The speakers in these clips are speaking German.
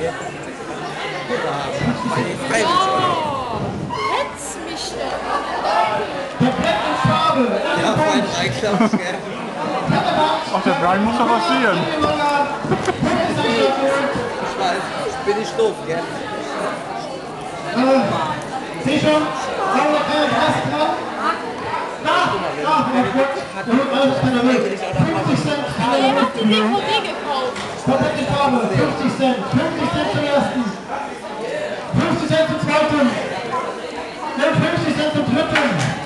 Hetz mich doch! Komplett in Farbe! Ja, mein Einklaps, gell? Ach, der Brian muss doch was sehen. Ich weiß, ich bin nicht doof, gell? Sieh schon? Sauber, Rest dran? Nach, alles kann er weg. 50 Cent. Wer hat die DVD gekauft? Komplett in Farbe, 50 Cent. 50 Cent zum ersten. 50 Cent zum zweiten. 50 Cent zum dritten.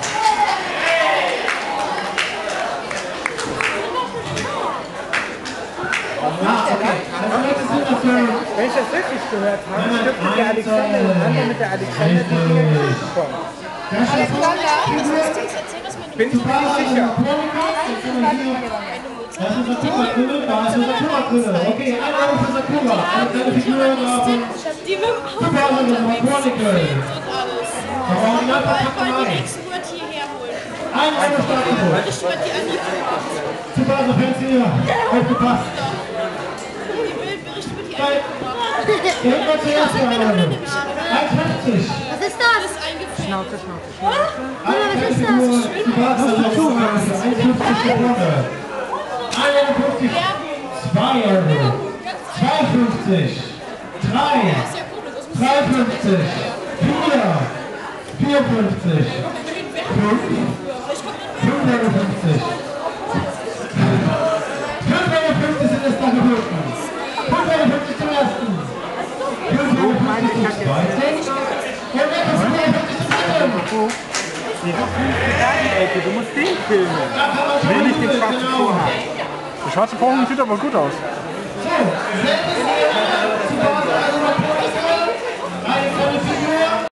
Wenn ich das wirklich gehört habe, stimmt der Alexander und Anna mit der Alexander die Dinge gesprochen. Bin ich mir nicht sicher. Das ist Sakura-Grille, da ist eine Sakura-Grille. Okay, 1 Euro für Sakura. Eine kleine Figur da. Die mit dem Super, also das war Chronicle. und alles. Aber original verpackt Wollen rein. die nächsten Word hierher holen? 1 Euro Startgebot. Ich würde die AniKo. Super, also fancy. Aufgepasst. Die Bildbericht über die AniKo. Gehen wir zuerst mal. 1,50. Was ist das? Alles eingefärbt. Schnauze. Eine kleine Figur. Super, das ist Sakura. 1,50 Sekunde. 51. 2 Euro. 2,50. 3. 3,50. 4. 4,50. 5. 5,50 €. 5,50 € sind es da geboten. 5,50 € zum ersten. 5,50 € zum zweiten. Und 4,50 € zum dritten. Ecke, du musst den filmen. Will nicht den schwarzen Vorhang. Der schwarze Vorhang sieht aber gut aus. So,